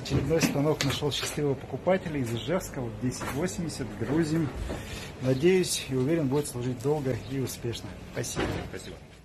очередной станок нашел счастливого покупателя из Ижевска, вот 1080, грузим. Надеюсь и уверен, будет служить долго и успешно. Спасибо. Спасибо.